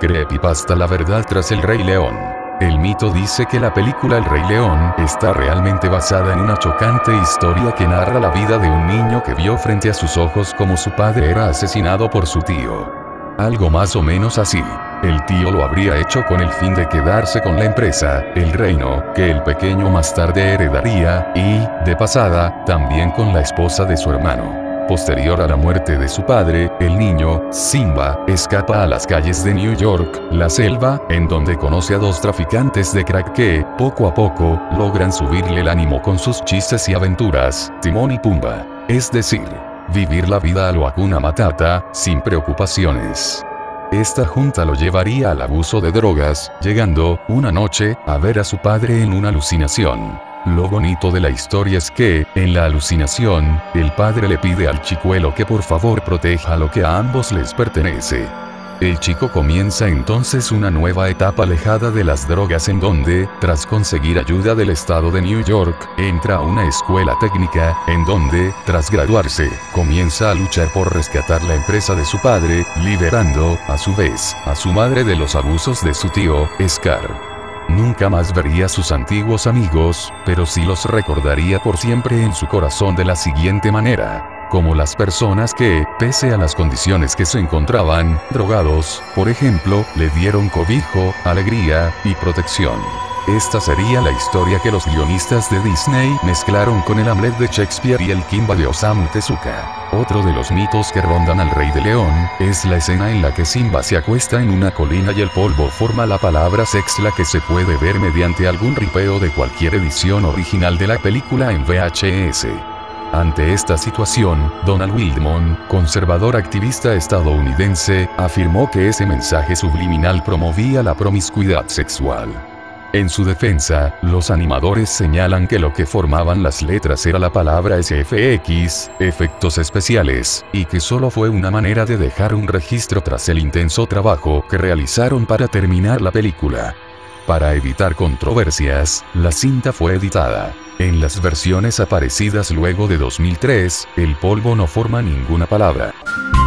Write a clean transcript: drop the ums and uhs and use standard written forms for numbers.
Creepypasta: la verdad tras El Rey León. El mito dice que la película El Rey León está realmente basada en una chocante historia que narra la vida de un niño que vio frente a sus ojos cómo su padre era asesinado por su tío. Algo más o menos así. El tío lo habría hecho con el fin de quedarse con la empresa, el reino, que el pequeño más tarde heredaría, y, de pasada, también con la esposa de su hermano. Posterior a la muerte de su padre, el niño, Simba, escapa a las calles de New York, la selva, en donde conoce a dos traficantes de crack que, poco a poco, logran subirle el ánimo con sus chistes y aventuras, Timón y Pumba. Es decir, vivir la vida a lo Hakuna Matata, sin preocupaciones. Esta junta lo llevaría al abuso de drogas, llegando, una noche, a ver a su padre en una alucinación. Lo bonito de la historia es que, en la alucinación, el padre le pide al chicuelo que por favor proteja lo que a ambos les pertenece. El chico comienza entonces una nueva etapa alejada de las drogas en donde, tras conseguir ayuda del estado de New York, entra a una escuela técnica, en donde, tras graduarse, comienza a luchar por rescatar la empresa de su padre, liberando, a su vez, a su madre de los abusos de su tío, Scar. Nunca más vería a sus antiguos amigos, pero sí los recordaría por siempre en su corazón de la siguiente manera. Como las personas que, pese a las condiciones que se encontraban, drogados, por ejemplo, le dieron cobijo, alegría, y protección. Esta sería la historia que los guionistas de Disney mezclaron con el Hamlet de Shakespeare y el Kimba de Osamu Tezuka. Otro de los mitos que rondan al Rey de León, es la escena en la que Simba se acuesta en una colina y el polvo forma la palabra sex, la que se puede ver mediante algún ripeo de cualquier edición original de la película en VHS. Ante esta situación, Donald Wildmon, conservador activista estadounidense, afirmó que ese mensaje subliminal promovía la promiscuidad sexual. En su defensa, los animadores señalan que lo que formaban las letras era la palabra SFX, efectos especiales, y que solo fue una manera de dejar un registro tras el intenso trabajo que realizaron para terminar la película. Para evitar controversias, la cinta fue editada. En las versiones aparecidas luego de 2003, el polvo no forma ninguna palabra.